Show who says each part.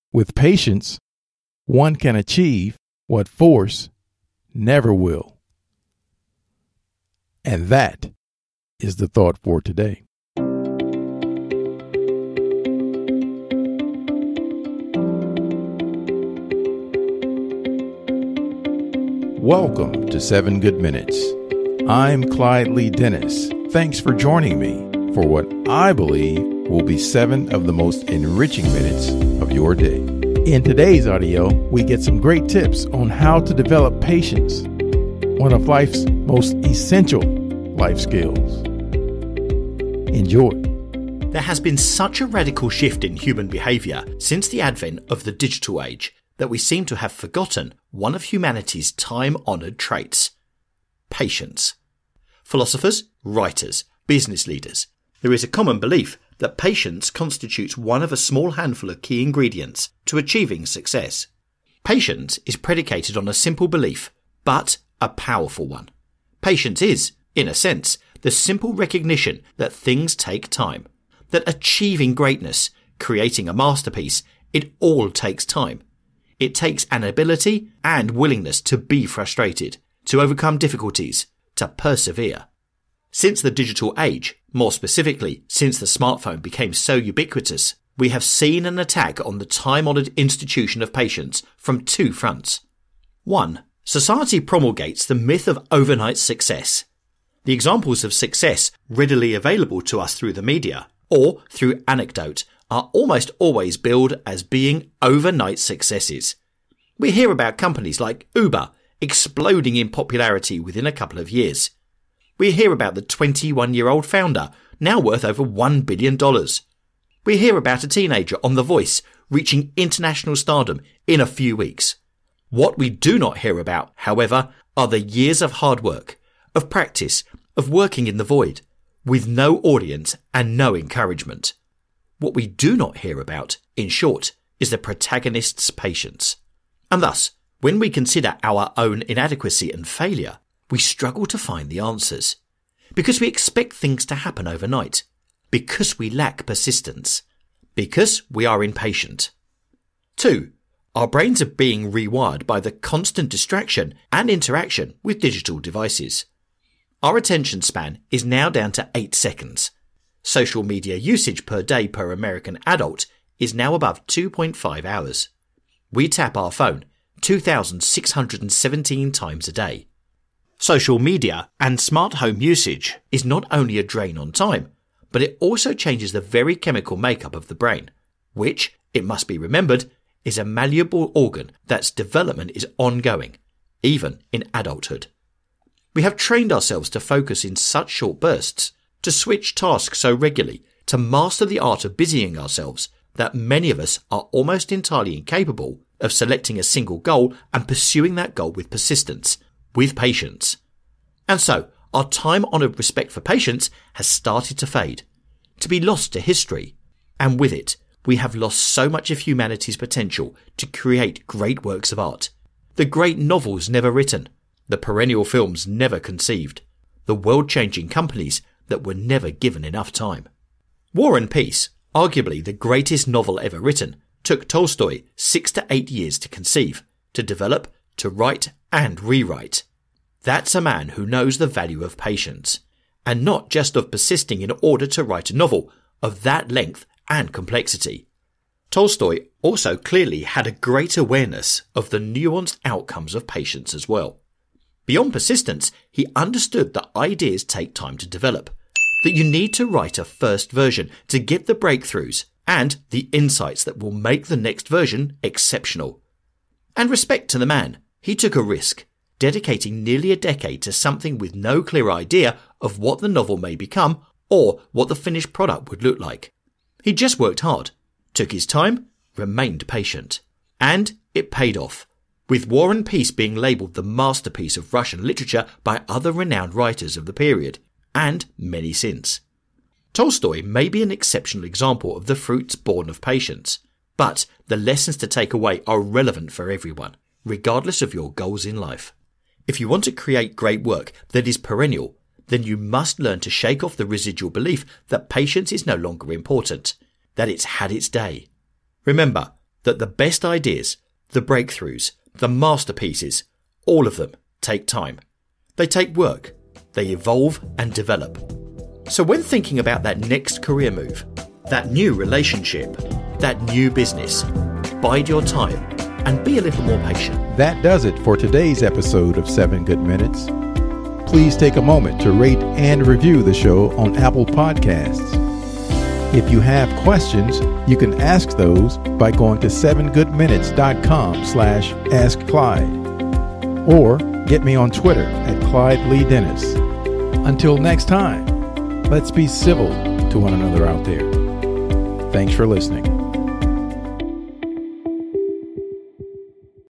Speaker 1: With patience, one can achieve what force never will. And that is the thought for today. Welcome to 7 Good Minutes. I'm Clyde Lee Dennis. Thanks for joining me for what I believe will be 7 of the most enriching minutes of your day. In today's audio, we get some great tips on how to develop patience, one of life's most essential life skills. Enjoy.
Speaker 2: There has been such a radical shift in human behaviour since the advent of the digital age that we seem to have forgotten one of humanity's time-honoured traits: patience. Philosophers, writers, business leaders, there is a common belief that patience constitutes one of a small handful of key ingredients to achieving success. Patience is predicated on a simple belief, but a powerful one. Patience is, in a sense, the simple recognition that things take time, that achieving greatness, creating a masterpiece, it all takes time. It takes an ability and willingness to be frustrated, to overcome difficulties, to persevere. Since the digital age, more specifically since the smartphone became so ubiquitous, we have seen an attack on the time-honoured institution of patience from 2 fronts. 1. Society promulgates the myth of overnight success. The examples of success readily available to us through the media or through anecdote are almost always billed as being overnight successes. We hear about companies like Uber exploding in popularity within a couple of years. We hear about the 21-year-old founder, now worth over $1 billion. We hear about a teenager on The Voice reaching international stardom in a few weeks. What we do not hear about, however, are the years of hard work, of practice, of working in the void, with no audience and no encouragement. What we do not hear about, in short, is the protagonist's patience. And thus, when we consider our own inadequacy and failure, we struggle to find the answers. Because we expect things to happen overnight. Because we lack persistence. Because we are impatient. 2. Our brains are being rewired by the constant distraction and interaction with digital devices. Our attention span is now down to 8 seconds. Social media usage per day per American adult is now above 2.5 hours. We tap our phone 2,617 times a day. Social media and smart home usage is not only a drain on time, but it also changes the very chemical makeup of the brain, which, it must be remembered, is a malleable organ that's development is ongoing, even in adulthood. We have trained ourselves to focus in such short bursts, to switch tasks so regularly, to master the art of busying ourselves, that many of us are almost entirely incapable of selecting a single goal and pursuing that goal with persistence, with patience. And so, our time-honoured respect for patience has started to fade, to be lost to history. And with it, we have lost so much of humanity's potential to create great works of art. The great novels never written, the perennial films never conceived, the world-changing companies that were never given enough time. War and Peace, arguably the greatest novel ever written, took Tolstoy 6 to 8 years to conceive, to develop, to write and rewrite. That's a man who knows the value of patience, and not just of persisting in order to write a novel of that length and complexity. Tolstoy also clearly had a great awareness of the nuanced outcomes of patience as well. Beyond persistence, he understood that ideas take time to develop, that you need to write a first version to get the breakthroughs and the insights that will make the next version exceptional. And respect to the man, he took a risk, dedicating nearly a decade to something with no clear idea of what the novel may become or what the finished product would look like. He just worked hard, took his time, remained patient. And it paid off, with War and Peace being labelled the masterpiece of Russian literature by other renowned writers of the period, and many since. Tolstoy may be an exceptional example of the fruits born of patience, but the lessons to take away are relevant for everyone, regardless of your goals in life. If you want to create great work that is perennial, then you must learn to shake off the residual belief that patience is no longer important, that it's had its day. Remember, that the best ideas, the breakthroughs, the masterpieces, all of them take time. They take work. They evolve and develop. So when thinking about that next career move, that new relationship, that new business, bide your time and be a little more patient.
Speaker 1: That does it for today's episode of 7 Good Minutes. Please take a moment to rate and review the show on Apple Podcasts. If you have questions, you can ask those by going to 7goodminutes.com/askclyde or get me on Twitter at Clyde Lee Dennis. Until next time, let's be civil to one another out there. Thanks for listening.